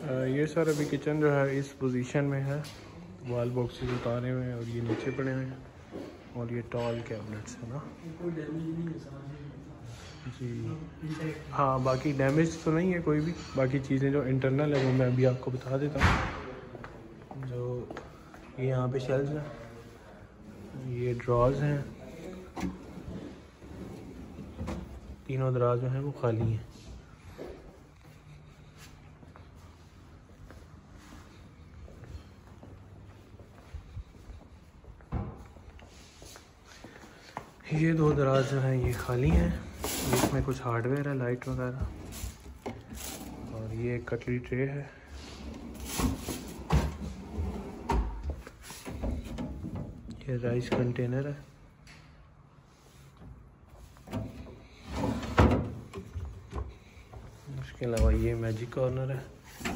ये सर अभी किचन जो है इस पोजीशन में है, वॉल बॉक्सेस उतारे हुए हैं और ये नीचे पड़े हुए हैं और ये टॉल कैबिनेट्स है ना। कोई डैमेज नहीं है सर जी हाँ, बाकी डैमेज तो नहीं है कोई भी। बाकी चीज़ें जो इंटरनल है वो मैं अभी आपको बता देता हूँ। जो ये यहाँ पे शेल्व्स हैं, ये ड्रॉज हैं, तीनों दराज जो हैं वो खाली हैं। ये दो दराज जो हैं ये खाली हैं, इसमें कुछ हार्डवेयर है, लाइट वगैरह, और ये एक कटली ट्रे है। ये राइस कंटेनर है। उसके अलावा ये मैजिक कॉर्नर है।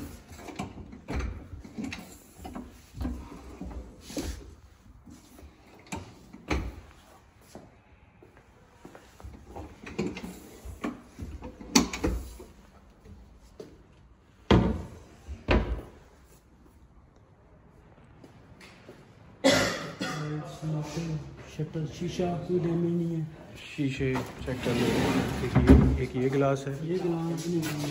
शटर शीशा कोई डैमेज नहीं है। शीशे चेक कर लो। एक ये गिलास है, ये गिलास नहीं।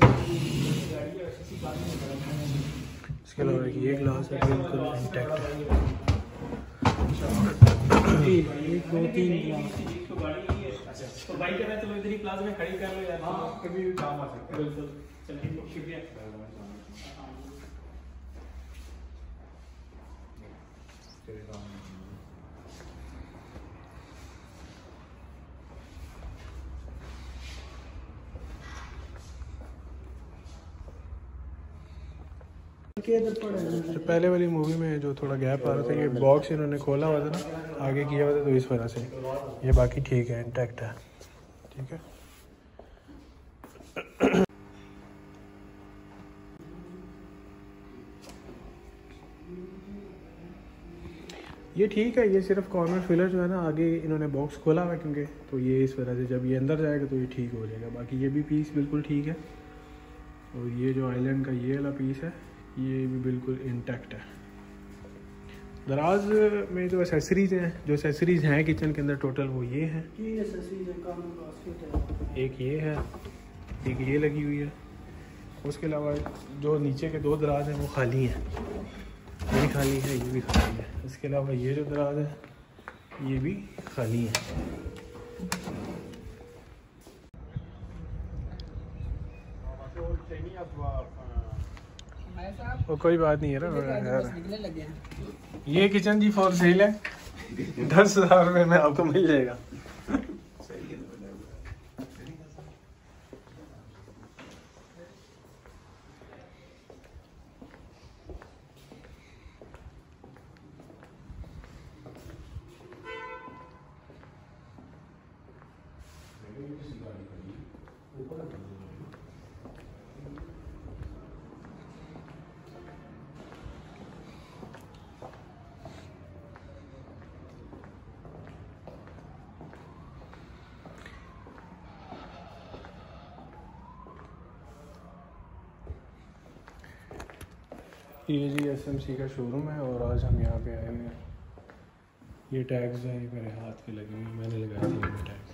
इसके अलावा एक ये गिलास है, बिल्कुल इंटैक्ट है। एक दो तीन गिलास तो बाइक करना, चलो इधर ही प्लाजा में खड़ी कर लो यार। हाँ, कभी भी काम आ सकता है। बिल्कुल, चलिए शुक्रिया। तो पहले वाली मूवी में जो थोड़ा गैप आ रहा था, ये बॉक्स इन्होंने खोला हुआ था ना, आगे किया हुआ था, तो इस वजह से ये बाकी ठीक है, इंटैक्ट है। ठीक है, ये ठीक है। ये सिर्फ कॉर्नर फिलर जो है ना, आगे इन्होंने बॉक्स खोला हुआ है क्योंकि, तो ये इस वजह से जब ये अंदर जाएगा तो ये ठीक हो जाएगा। बाकी ये भी पीस बिल्कुल ठीक है। और ये जो आइलैंड का ये वाला पीस है, ये भी बिल्कुल इंटैक्ट है। दराज में जो एसेसरीज़ हैं, जो एसेसरीज़ हैं किचन के अंदर टोटल, वो ये हैं। एक ये है, एक ये लगी हुई है। उसके अलावा जो नीचे के दो दराज हैं वो खाली हैं, ये भी खाली है, ये भी खाली है। इसके अलावा ये जो दराज है ये भी खाली है। वो कोई बात नहीं है ना यार। ये किचन जी फॉर सेल है, 10,000 रुपये में आपको मिल जाएगा। ये जी SMC का शोरूम है और आज हम यहाँ पे आए हुए हैं। ये टैग्स हैं, ये मेरे हाथ पे लगे हुए हैं, मैंने लगाए थे ये टैग्स।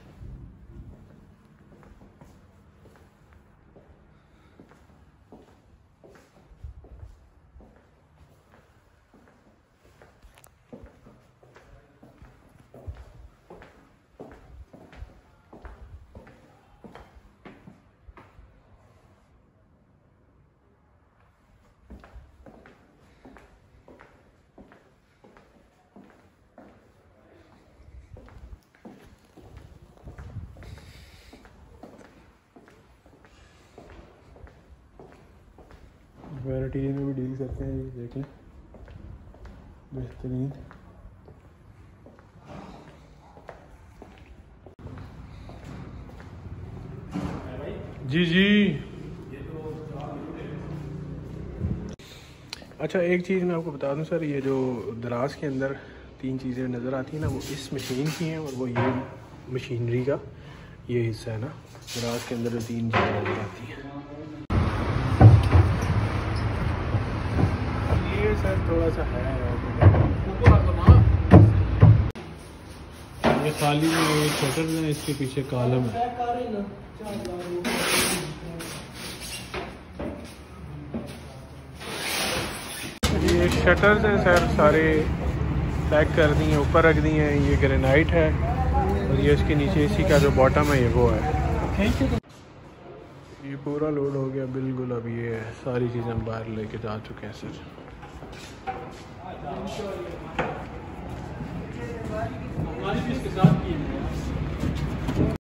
वैराइटी में भी डील करते हैं, ये देख लें, बेहतरीन। जी जी। अच्छा, एक चीज़ मैं आपको बता दूं सर, ये जो दराज के अंदर 3 चीज़ें नज़र आती हैं ना, वो इस मशीन की हैं और वो ये मशीनरी का ये हिस्सा है ना, दराज के अंदर जो 3 चीज़ें नज़र आती हैं। थोड़ा सा है। ये खाली में ये शटर्स हैं, इसके पीछे कॉलम है। ये शटर्स हैं सर, सारे पैक कर दिए, ऊपर रख दिए हैं। ये ग्रेनाइट है और ये इसके नीचे इसी का जो बॉटम है ये वो है। ये पूरा लोड हो गया बिल्कुल। अब ये सारी चीज़ें हम बाहर लेके जा चुके हैं सर। हमारी भी इसके साथ की है।